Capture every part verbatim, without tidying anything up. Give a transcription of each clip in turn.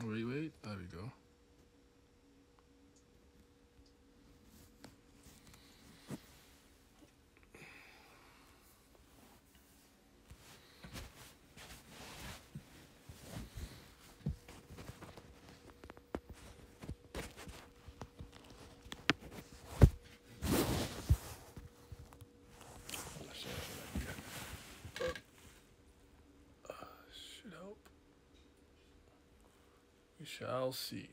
Wait, wait. There we go. Should help. We shall see.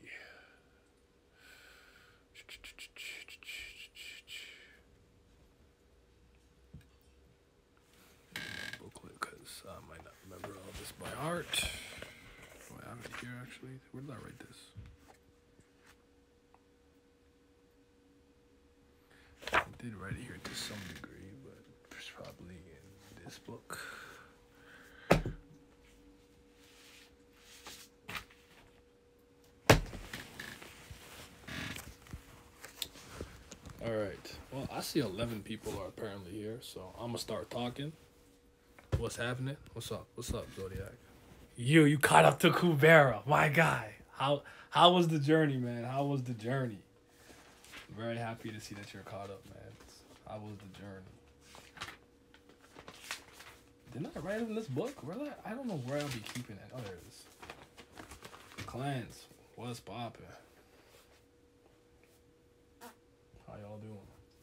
Booklet, because I might not remember all this by heart. Do I have it here actually? Where did I write this? I did write it here to some degree, but it's probably in this book. All right. Well, I see eleven people are apparently here, so I'm gonna start talking. What's happening? What's up? What's up, Zodiac? You, you caught up to Kubera, my guy. How how was the journey, man? How was the journey? I'm very happy to see that you're caught up, man. How was the journey? Didn't I write it in this book? Where did I, I don't know where I'll be keeping it. Oh, there it is. Clans, what's poppin'? How y'all doing?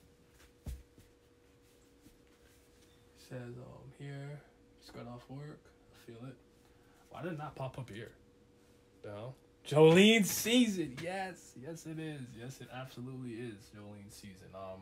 Says um here, just got off work. I feel it. Why did it not pop up here? No. Jolene's season. Yes, yes it is. Yes, it absolutely is Jolene's season. Um,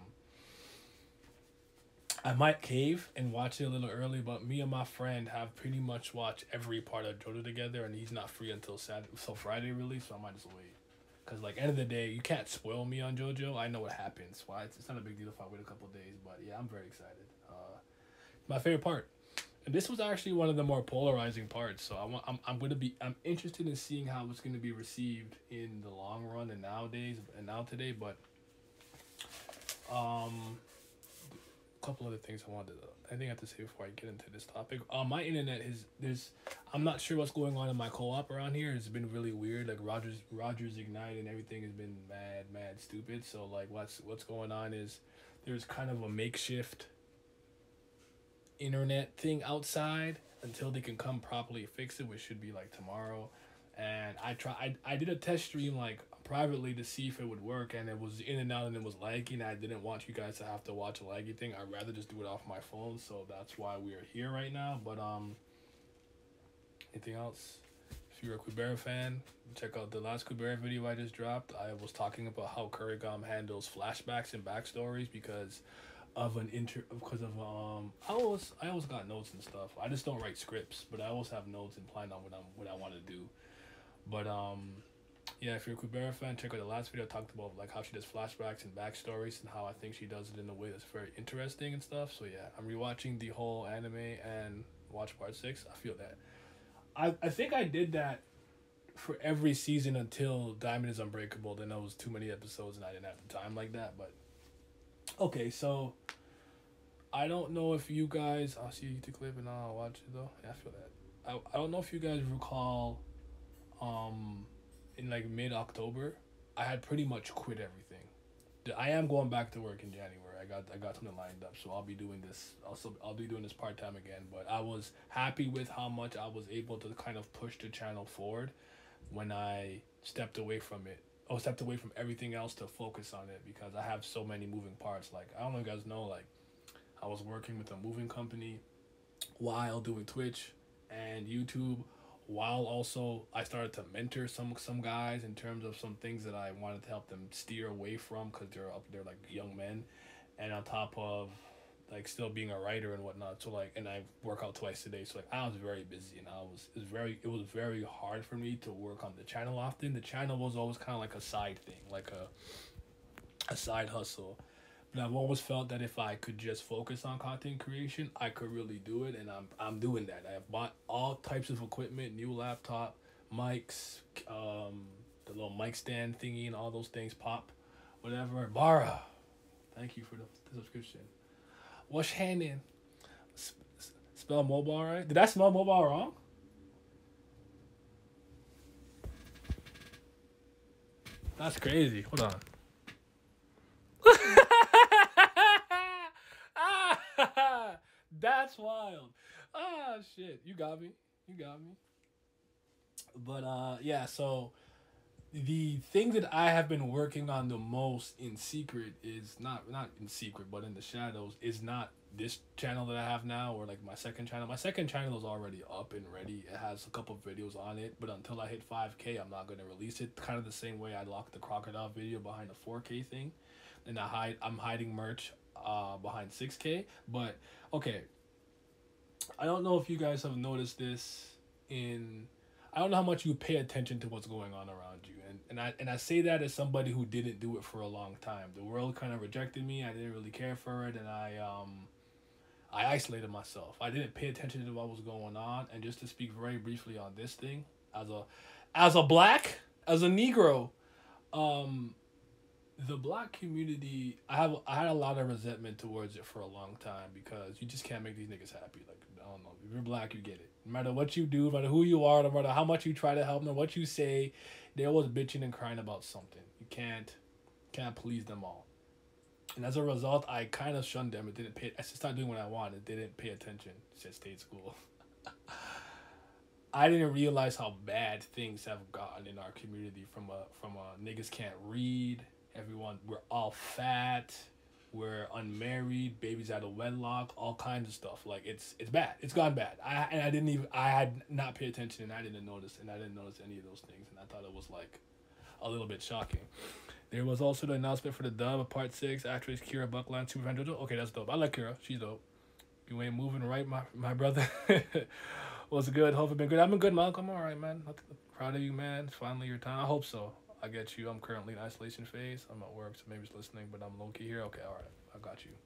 I might cave and watch it a little early, but me and my friend have pretty much watched every part of JoJo together, and he's not free until Saturday, so Friday really. So I might just wait. Cause like end of the day, you can't spoil me on JoJo. I know what happens. Why it's, it's not a big deal if I wait a couple days, but yeah, I'm very excited. Uh, my favorite part. And this was actually one of the more polarizing parts. So I want, I'm, I'm going to be, I'm interested in seeing how it's going to be received in the long run and nowadays and now today. But um, a couple other things I wanted to, I think I have to say before I get into this topic. Uh, my internet is there's, I'm not sure what's going on in my co-op around here. It's been really weird. Like Rogers, Rogers Ignite and everything has been mad, mad stupid. So like what's what's going on is there's kind of a makeshift internet thing outside until they can come properly fix it, which should be like tomorrow. And I try I, I did a test stream like privately to see if it would work, and it was in and out and it was lagging. I didn't want you guys to have to watch a laggy thing. I'd rather just do it off my phone, so that's why we are here right now. But um anything else? If you're a Kubera fan, check out the last Kubera video I just dropped. I was talking about how Kurigam handles flashbacks and backstories because of an inter because of um I always I always got notes and stuff. I just don't write scripts, but I always have notes and plan on what I'm what I want to do. But um yeah, if you're a Kubera fan, check out the last video. I talked about like how she does flashbacks and backstories and how I think she does it in a way that's very interesting and stuff. So yeah, I'm rewatching the whole anime and watch part six. I feel that. I I think I did that for every season until Diamond is Unbreakable. Then there was too many episodes and I didn't have the time like that. But okay, so I don't know if you guys. I'll see you to clip and I'll watch it though. Yeah, I feel that. I I don't know if you guys recall, um, in like mid October, I had pretty much quit everything. I am going back to work in January. I got I got something lined up, so I'll be doing this. Also, I'll be doing this part time again. But I was happy with how much I was able to kind of push the channel forward when I stepped away from it. Oh, stepped away from everything else to focus on it because I have so many moving parts. Like I don't know if you guys know, like I was working with a moving company while doing Twitch and YouTube, while also I started to mentor some some guys in terms of some things that I wanted to help them steer away from because they're up they're like young men, and on top of like still being a writer and whatnot. So like, and I work out twice a day. So like I was very busy and I was it was very it was very hard for me to work on the channel often. The channel was always kind of like a side thing, like a a side hustle. But I've always felt that if I could just focus on content creation, I could really do it, and I'm I'm doing that. I've bought all types of equipment, new laptop, mics, um, the little mic stand thingy, and all those things. Pop, whatever. Bara, thank you for the, the subscription. What's happening? Sp- spell mobile right? Did I spell mobile wrong? That's crazy. Hold on. Ah, that's wild. Ah, shit. You got me. You got me. But uh, yeah. So the thing that I have been working on the most in secret is not not in secret, but in the shadows is not this channel that I have now or like my second channel. My second channel is already up and ready. It has a couple of videos on it, but until I hit five K, I'm not gonna release it. Kind of the same way I locked the crocodile video behind the four K thing, and I hide I'm hiding merch uh behind six K. But okay, I don't know if you guys have noticed this in I don't know how much you pay attention to what's going on around you. And and I and I say that as somebody who didn't do it for a long time. The world kind of rejected me. I didn't really care for it, and I um I isolated myself. I didn't pay attention to what was going on. And just to speak very briefly on this thing, as a as a black, as a Negro, um the black community, I have I had a lot of resentment towards it for a long time because you just can't make these niggas happy. Like, I don't know, if you're black, you get it. No matter what you do, no matter who you are, no matter how much you try to help them, what you say, they're always bitching and crying about something. You can't can't please them all. And as a result, I kind of shunned them. It didn't pay. I just started doing what I wanted. They didn't pay attention. Just stayed school. I didn't realize how bad things have gotten in our community from a from a niggas can't read. Everyone, we're all fat, we're unmarried, babies out of wedlock, all kinds of stuff. Like, it's it's bad. It's gone bad. I and I didn't even I had not paid attention, and I didn't notice, and I didn't notice any of those things, and I thought it was like a little bit shocking. There was also the announcement for the dub of part six. Actress Kira Buckline, Super Fan Jojo. Okay, that's dope. I like Kira. She's dope. You ain't moving right, my my brother. Was good. Hope it been good. I've been good, Malcolm. All right, man. Proud of you, man. It's finally your time. I hope so. I get you. I'm currently in isolation phase. I'm at work, so maybe it's listening, but I'm low key here. Okay, all right, I got you.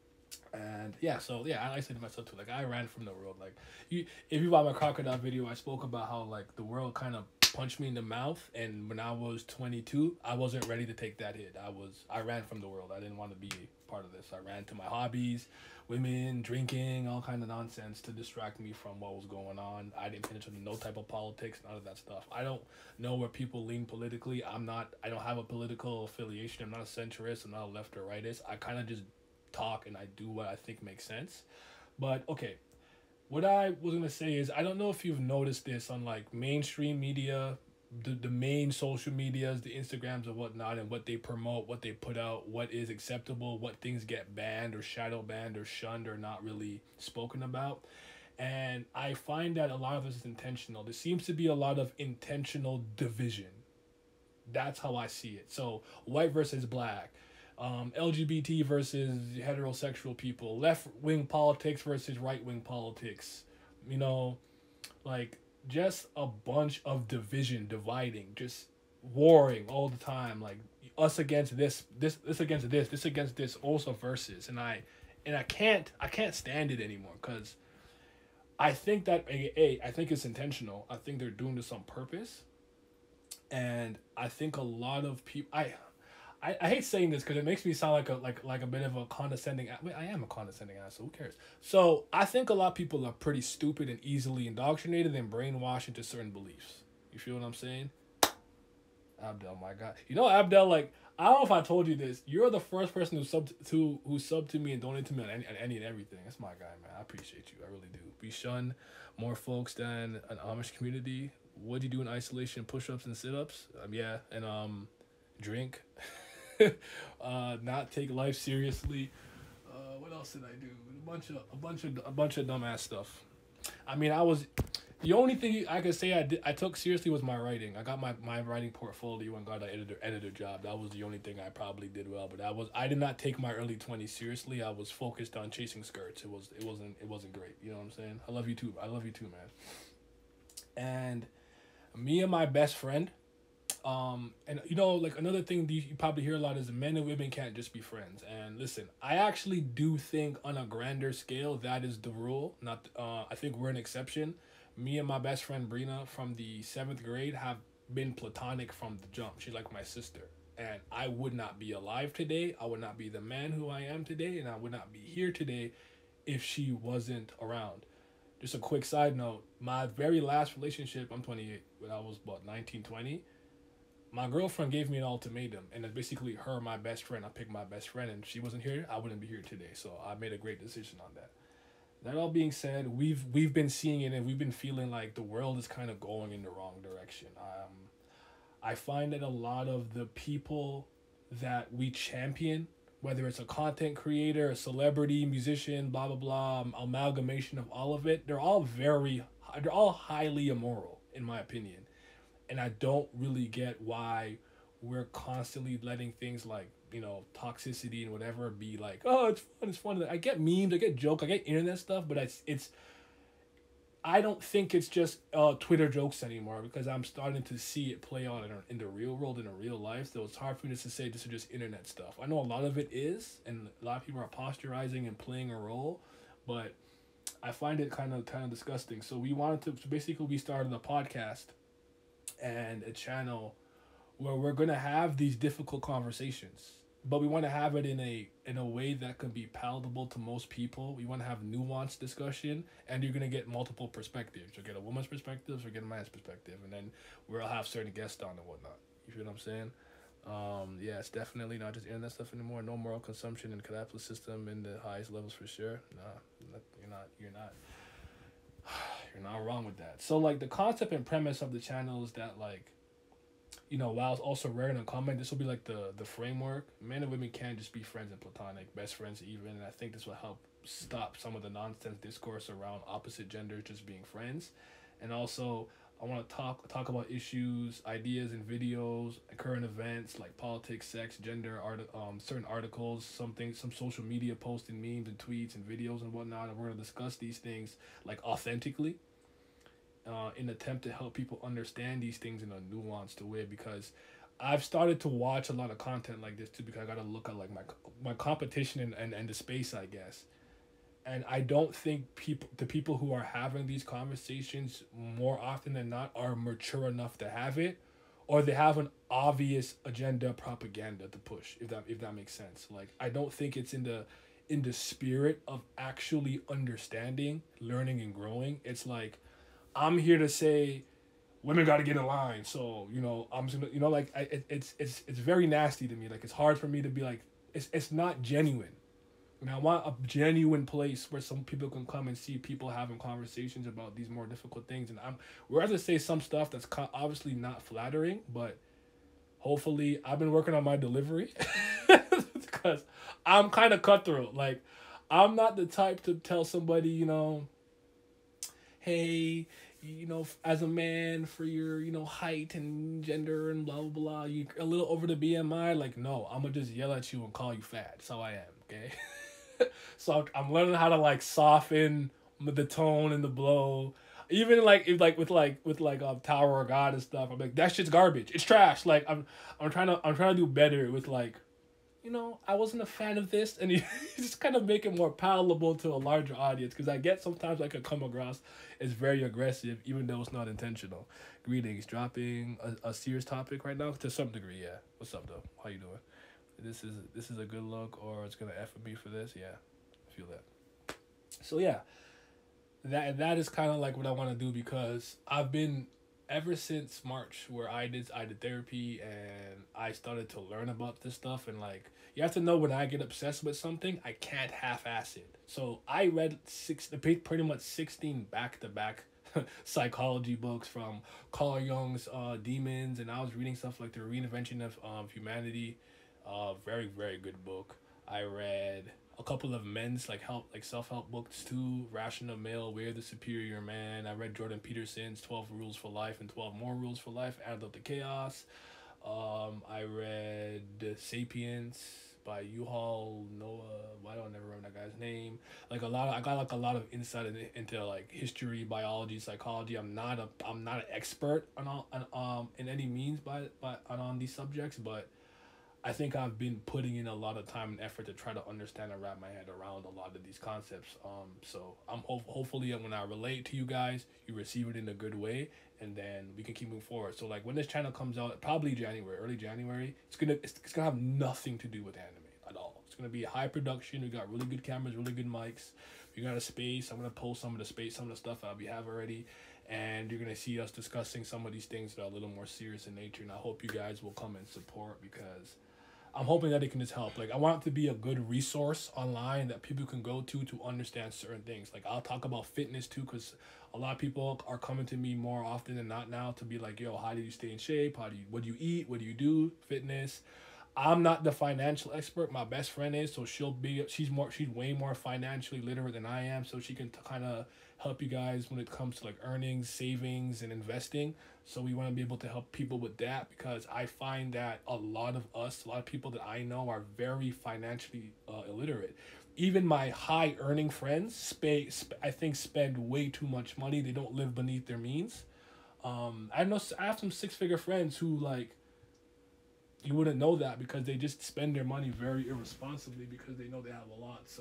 And yeah, so yeah, I isolated myself too. Like, I ran from the world. Like, you, if you watch my crocodile video, I spoke about how like the world kind of punched me in the mouth, and when I was twenty-two, I wasn't ready to take that hit. I was I ran from the world. I didn't want to be part of this. I ran to my hobbies, women, drinking, all kind of nonsense to distract me from what was going on. I didn't pay attention to no type of politics, none of that stuff. I don't know where people lean politically. I'm not. I don't have a political affiliation. I'm not a centrist. I'm not a left or rightist. I kind of just talk and I do what I think makes sense. But okay, what I was gonna say is, I don't know if you've noticed this on like mainstream media, the, the main social medias, the Instagrams and whatnot, and what they promote, what they put out, what is acceptable, what things get banned or shadow banned or shunned or not really spoken about. And I find that a lot of this is intentional. There seems to be a lot of intentional division. That's how I see it. So white versus black, um, L G B T versus heterosexual people, left-wing politics versus right-wing politics, you know, like just a bunch of division, dividing, just warring all the time, like us against this, this, this against this, this against this, also versus, and I, and I can't, I can't stand it anymore, because I think that, A, I think it's intentional. I think they're doing this on purpose, and I think a lot of people, I, I, I hate saying this because it makes me sound like a like like a bit of a condescending. I, mean, I am a condescending asshole. Who cares? So I think a lot of people are pretty stupid and easily indoctrinated and brainwashed into certain beliefs. You feel what I'm saying? Abdel, my God. You know, Abdel, like, I don't know if I told you this. You're the first person who subbed to who subbed to me and donated to me on any, on any and everything. That's my guy, man. I appreciate you. I really do. We shun more folks than an Amish community. What do you do in isolation? Push-ups and sit-ups. Um, yeah, and um, drink. uh, not take life seriously. Uh, what else did I do? A bunch of a bunch of a bunch of dumbass stuff. I mean, I was the only thing I could say I did I took seriously was my writing. I got my, my writing portfolio and got an editor editor job. That was the only thing I probably did well. But I was I did not take my early twenties seriously. I was focused on chasing skirts. It was it wasn't it wasn't great. You know what I'm saying? I love you too. I love you too, man. And me and my best friend. Um, and you know, like another thing you, you probably hear a lot is men and women can't just be friends. And listen, I actually do think on a grander scale that is the rule. Not, uh, I think we're an exception. Me and my best friend Brina from the seventh grade have been platonic from the jump. She's like my sister, and I would not be alive today. I would not be the man who I am today, and I would not be here today if she wasn't around. Just a quick side note: my very last relationship, I'm twenty-eight, when I was about nineteen, twenty. my girlfriend gave me an ultimatum, and it's basically her, my best friend. I picked my best friend, and she wasn't here, I wouldn't be here today. So I made a great decision on that. That all being said, we've we've been seeing it, and we've been feeling like the world is kind of going in the wrong direction. Um, I find that a lot of the people that we champion, whether it's a content creator, a celebrity, musician, blah blah blah, amalgamation of all of it, they're all very, they're all highly immoral, in my opinion. And I don't really get why we're constantly letting things like, you know, toxicity and whatever be like, oh, it's fun, it's fun. I get memes, I get jokes, I get internet stuff, but it's it's I don't think it's just uh, Twitter jokes anymore, because I'm starting to see it play out in, in the real world, in a real life. So it's hard for me to say this is just internet stuff. I know a lot of it is, and a lot of people are posturizing and playing a role, but I find it kind of kind of disgusting. So we wanted to, so basically we started a podcast and a channel where we're going to have these difficult conversations, but we want to have it in a in a way that can be palatable to most people. We want to have nuanced discussion, and you're going to get multiple perspectives. You'll get a woman's perspective, you'll get a man's perspective, and then we'll have certain guests on and whatnot. You feel what I'm saying? Um, yeah, it's definitely not just internet stuff anymore. No moral consumption in the capitalist system in the highest levels for sure. Nah, you're not, you're not, you're not wrong with that. So like the concept and premise of the channel is that like, you know, while it's also rare and uncommon, this will be like the the framework. Men and women can't just be friends and platonic, best friends even. And I think this will help stop some of the nonsense discourse around opposite genders just being friends. And also, I want to talk talk about issues, ideas, and videos, current events like politics, sex, gender, art, um, certain articles, something, some social media posts and memes and tweets and videos and whatnot. And we're gonna discuss these things like authentically. Uh, in an attempt to help people understand these things in a nuanced way, because I've started to watch a lot of content like this too, because I got to look at like my my competition and, and, and the space, I guess. And I don't think people, the people who are having these conversations more often than not are mature enough to have it, or they have an obvious agenda propaganda to push, if that if that makes sense. Like I don't think it's in the in the spirit of actually understanding, learning, and growing. It's like, I'm here to say women got to get in line. So, you know, I'm just gonna, you know, like I, it, it's, it's, it's very nasty to me. Like, it's hard for me to be like, it's, it's not genuine. And I want a genuine place where some people can come and see people having conversations about these more difficult things. And I'm, we're going to say some stuff that's obviously not flattering, but hopefully I've been working on my delivery because I'm kind of cutthroat. Like, I'm not the type to tell somebody, you know, hey, you know, as a man, for your, you know, height and gender and blah, blah, blah, you a little over the B M I. Like, no, I'm going to just yell at you and call you fat. That's how I am, okay? So I'm learning how to, like, soften the tone and the blow. Even, like, if, like, with, like, with, like, um, Tower of God and stuff, I'm like, that shit's garbage. It's trash. Like, I'm, I'm trying to, I'm trying to do better with, like, you know, I wasn't a fan of this, and you just kind of make it more palatable to a larger audience, because I get sometimes I could come across as very aggressive, even though it's not intentional. Greetings, dropping a, a serious topic right now, to some degree, yeah. What's up, though? How you doing? This is this is a good look, or it's gonna F me for this, yeah. I feel that. So yeah, that that is kind of like what I want to do, because I've been, ever since March, where I did I did therapy and I started to learn about this stuff, and like, you have to know, when I get obsessed with something, I can't half-ass it. So I read six pretty much sixteen back-to-back psychology books from Carl Jung's uh, Demons, and I was reading stuff like The Reinvention of um, Humanity, uh, very very good book. I read a couple of men's like help like self-help books too, Rational Male, We're the Superior Man. I read Jordan Peterson's twelve Rules for Life and twelve More Rules for Life, Added Up to Chaos. Um, I read Sapiens by Yuval Noah. Why don't I never remember that guy's name? Like a lot of, I got like a lot of insight in, into like history, biology, psychology. I'm not a I'm not an expert on all on, um in any means by by on, on these subjects, but I think I've been putting in a lot of time and effort to try to understand and wrap my head around a lot of these concepts. Um, so I'm ho- hopefully when I relate to you guys, you receive it in a good way, and then we can keep moving forward. So like when this channel comes out, probably January, early January, it's gonna it's, it's gonna have nothing to do with anime at all. It's gonna be a high production. We got really good cameras, really good mics. We got a space. I'm gonna post some of the space, some of the stuff that we have already, and you're gonna see us discussing some of these things that are a little more serious in nature. And I hope you guys will come and support, because I'm hoping that it can just help. Like, I want it to be a good resource online that people can go to to understand certain things. Like, I'll talk about fitness too, because a lot of people are coming to me more often than not now to be like, yo, how do you stay in shape? How do you, what do you eat? What do you do? Fitness. I'm not the financial expert. My best friend is, so she'll be, she's more, she's way more financially literate than I am. So she can t- kind of help you guys when it comes to like earnings, savings, and investing. So we want to be able to help people with that, because I find that a lot of us, a lot of people that I know are very financially uh, illiterate. Even my high earning friends, sp- sp- I think spend way too much money. They don't live beneath their means. Um, I know I have some six figure friends who, like, you wouldn't know that because they just spend their money very irresponsibly because they know they have a lot. So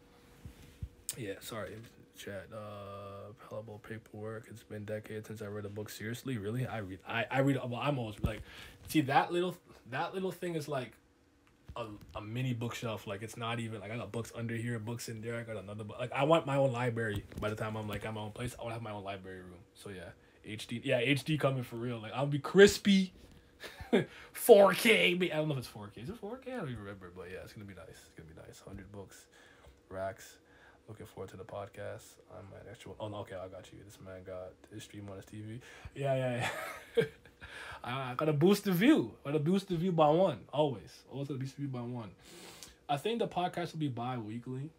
yeah, sorry, chat. Uh, hellable paperwork. It's been decades since I read a book seriously. Really, I read. I I read. Well, I'm always like, see that little that little thing is like a a mini bookshelf. Like, it's not even like I got books under here, books in there. I got another book. Like, I want my own library. By the time I'm like at my own place, I want to have my own library room. So yeah, H D. Yeah, H D coming for real. Like, I'll be crispy. four K. I don't know if it's four K. Is it four K? I don't even remember. But yeah, it's gonna be nice. It's gonna be nice. one hundred books, racks. Looking forward to the podcast. I'm an extra. Oh no, okay, I got you. This man got his stream on his T V. Yeah, yeah, yeah. I, I gotta boost the view. I gotta boost the view by one. Always, always gotta boost the view by one. I think the podcast will be bi-weekly.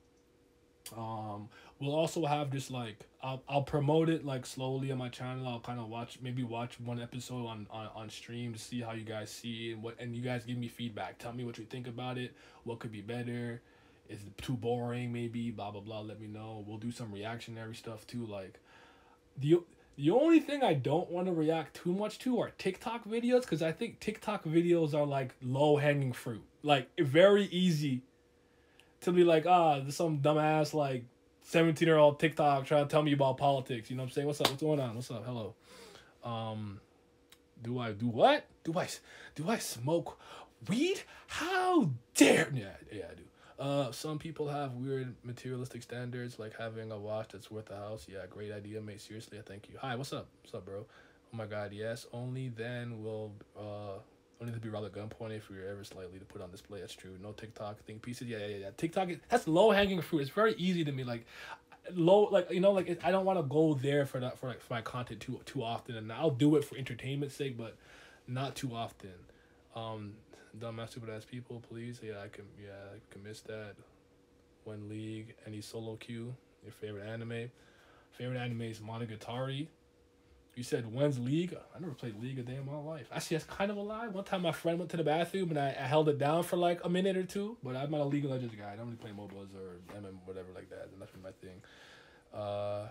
Um, we'll also have just like I'll I'll promote it like slowly on my channel. I'll kind of watch maybe watch one episode on, on on stream to see how you guys see it, and what and you guys give me feedback. Tell me what you think about it. What could be better? Is it too boring? Maybe blah blah blah. Let me know. We'll do some reactionary stuff too. Like the the only thing I don't want to react too much to are TikTok videos, because I think TikTok videos are like low hanging fruit. Like, very easy to be like, ah, there's some dumbass like seventeen year old TikTok trying to tell me about politics. You know what I'm saying? What's up? What's going on? What's up? Hello. Um, do I do what? Do I do I smoke weed? How dare? Yeah, yeah, I do. Uh, some people have weird materialistic standards, like having a watch that's worth a house. Yeah, great idea, mate. Seriously, I thank you. Hi, what's up? What's up, bro? Oh my God, yes. Only then will uh. Only to be robbed at gunpoint if you're ever slightly to put on display. That's true. No TikTok think pieces. Yeah, yeah, yeah. TikTok is, that's low hanging fruit. It's very easy to me. Like low, like you know, like it, I don't want to go there for that for like for my content too too often, and I'll do it for entertainment's sake, but not too often. Um, dumbass stupid ass people, please. Yeah, I can. Yeah, I can miss that. One League, any solo queue. Your favorite anime. Favorite anime is Monogatari. You said when's League? I never played League a day in my life. Actually, that's kind of a lie. One time my friend went to the bathroom and I, I held it down for like a minute or two. But I'm not a League of Legends guy. I don't really play MOBAs or M M whatever like that. And that's been my thing. Uh,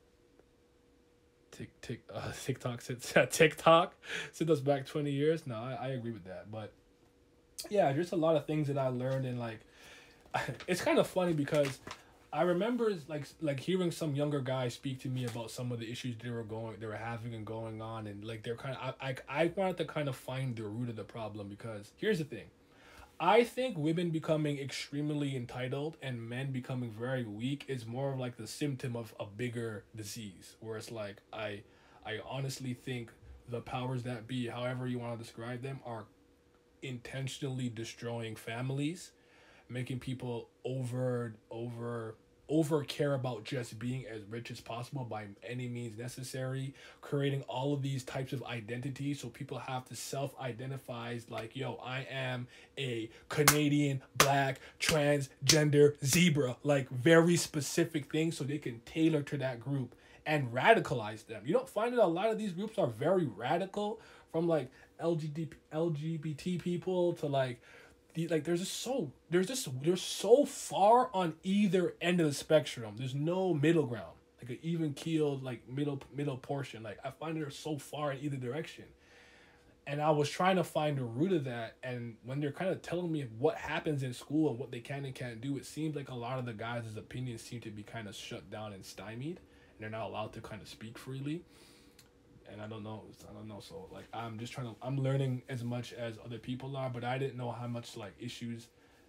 tick tick uh, TikTok since TikTok since us back twenty years. No, I, I agree with that. But yeah, there's a lot of things that I learned, and like it's kind of funny because I remember like like hearing some younger guys speak to me about some of the issues they were going they were having and going on, and like they're kind of I, I I wanted to kind of find the root of the problem, because here's the thing. I think women becoming extremely entitled and men becoming very weak is more of like the symptom of a bigger disease, where it's like I I honestly think the powers that be, however you want to describe them, are intentionally destroying families, making people over over over care about just being as rich as possible by any means necessary, creating all of these types of identities, so people have to self-identify as like, yo, I am a Canadian black transgender zebra, like very specific things, so they can tailor to that group and radicalize them. You don't find that a lot of these groups are very radical, from like L G B T people to like the, like there's just so there's just they're so far on either end of the spectrum. There's no middle ground, like an even keeled like middle middle portion. Like I find they're so far in either direction, and I was trying to find the root of that. And when they're kind of telling me what happens in school and what they can and can't do, it seems like a lot of the guys' opinions seem to be kind of shut down and stymied, and they're not allowed to kind of speak freely. And I don't know, I don't know. So like, I'm just trying to, I'm learning as much as other people are, but I didn't know how much like issues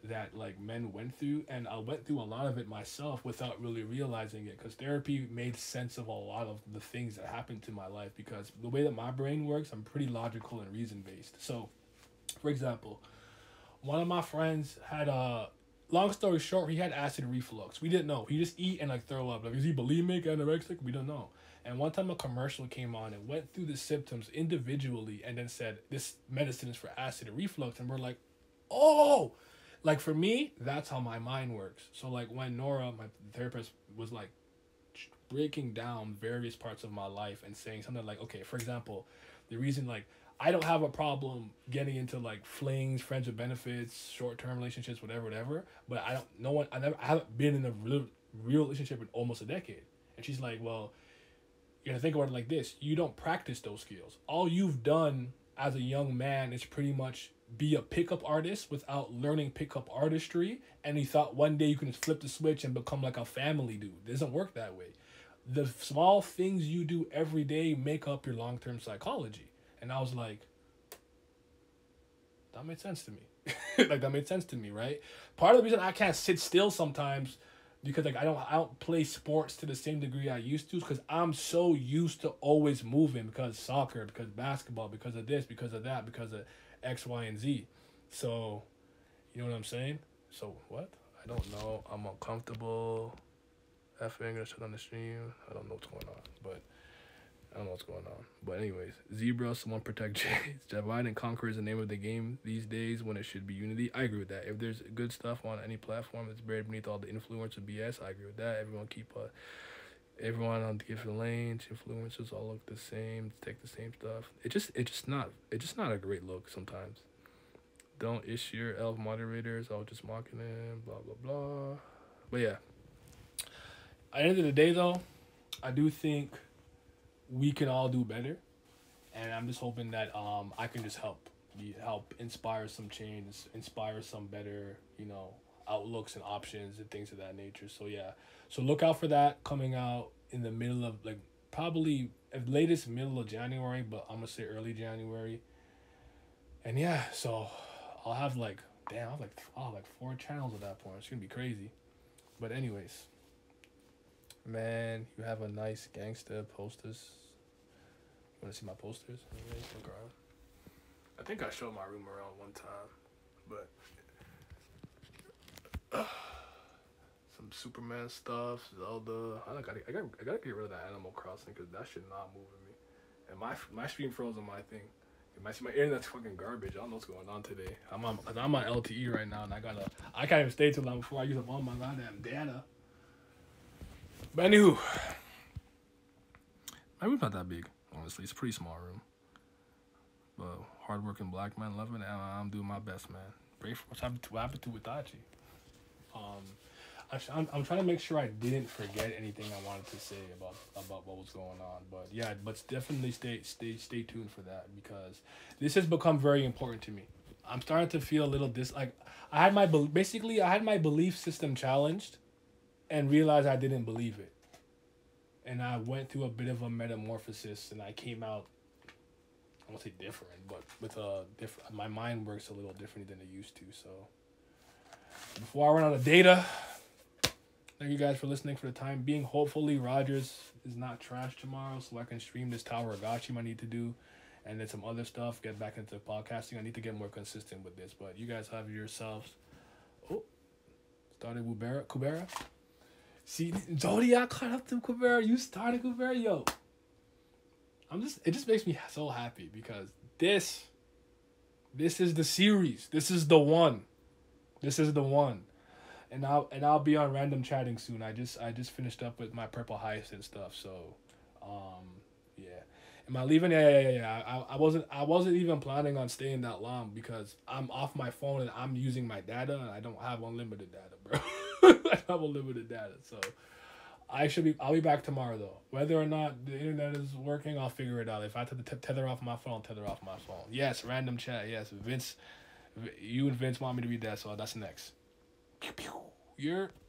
that like men went through, and I went through a lot of it myself without really realizing it, because therapy made sense of a lot of the things that happened to my life, because the way that my brain works, I'm pretty logical and reason based. So for example, one of my friends had a, long story short, he had acid reflux. We didn't know. He just eat and like throw up. Like, is he bulimic, anorexic? We don't know. And one time a commercial came on and went through the symptoms individually and then said, this medicine is for acid reflux. And we're like, oh, like for me, that's how my mind works. So like when Nora, my therapist, was like breaking down various parts of my life and saying something like, okay, for example, the reason like I don't have a problem getting into like flings, friends with benefits, short term relationships, whatever, whatever. But I don't, no one, I never, I haven't been in a real, real relationship in almost a decade. And she's like, well, you gotta think about it like this: you don't practice those skills. All you've done as a young man is pretty much be a pickup artist without learning pickup artistry, and he thought one day you can just flip the switch and become like a family dude. It doesn't work that way. The small things you do every day make up your long-term psychology. And I was like, that made sense to me. Like that made sense to me, right? Part of the reason I can't sit still sometimes, because like I don't I don't play sports to the same degree I used to, because I'm so used to always moving, because soccer, because basketball, because of this, because of that, because of X, Y, and Z. So, you know what I'm saying? So, what? I don't know. I'm uncomfortable. Effing, gonna shut on the stream. I don't know what's going on, but I don't know what's going on. But anyways, Zebra, someone protect Jay. Divide and conquer is the name of the game these days when it should be unity. I agree with that. If there's good stuff on any platform that's buried beneath all the influence of B S, I agree with that. Everyone keep uh, everyone on different lanes. Influencers all look the same, take the same stuff. It just it just not it just not a great look sometimes. Don't issue your elf moderators. I was just mocking them. Blah blah blah. But yeah. At the end of the day, though, I do think we can all do better, and I'm just hoping that um I can just help be help inspire some change, inspire some better, you know, outlooks and options and things of that nature. So yeah, so look out for that coming out in the middle of like probably at latest middle of January, but I'm gonna say early January. And yeah, so I'll have like damn, I'll have like I'll have like four channels at that point. It's gonna be crazy. But anyways. Man, you have a nice gangster posters. You want to see my posters? Look around. I think I showed my room around one time, but uh, some Superman stuff, Zelda. I gotta, I gotta, I gotta get rid of that Animal Crossing, because that shit not moving me. And my my stream froze on my thing. My my internet's fucking garbage. I don't know what's going on today. I'm on, cause I'm on L T E right now, and I gotta, I can't even stay too long before I use up all my goddamn data. But anywho, my room's not that big, honestly. It's a pretty small room. But hardworking black man, loving it. I'm doing my best, man. Pray for what's happened to, what happened to Itachi. Um, I, I'm, I'm trying to make sure I didn't forget anything I wanted to say about about what was going on. But yeah, but definitely stay stay stay tuned for that, because this has become very important to me. I'm starting to feel a little dis like I had my basically I had my belief system challenged, and realized I didn't believe it. And I went through a bit of a metamorphosis, and I came out, I won't say different, but with a different, my mind works a little differently than it used to. So before I run out of data, thank you guys for listening for the time being. Hopefully Rogers is not trash tomorrow, so I can stream this Tower of Gachim I need to do, and then some other stuff, get back into podcasting. I need to get more consistent with this, but you guys have yourselves, oh, started Kubera, Kubera. See, Zodiac caught up to Kubera. You started Kubera, yo. I'm just, it just makes me so happy, because this, this is the series. This is the one. This is the one. And I'll, and I'll be on random chatting soon. I just, I just finished up with my Purple Heist and stuff. So, um, yeah. Am I leaving? Yeah, yeah, yeah. yeah. I, I wasn't, I wasn't even planning on staying that long, because I'm off my phone and I'm using my data, and I don't have unlimited data, bro. I have unlimited data, so I should be. I'll be back tomorrow, though. Whether or not the internet is working, I'll figure it out. If I have to t- tether off my phone, tether off my phone. Yes, random chat. Yes, Vince. You and Vince want me to read that, so that's next. Pew pew. You're.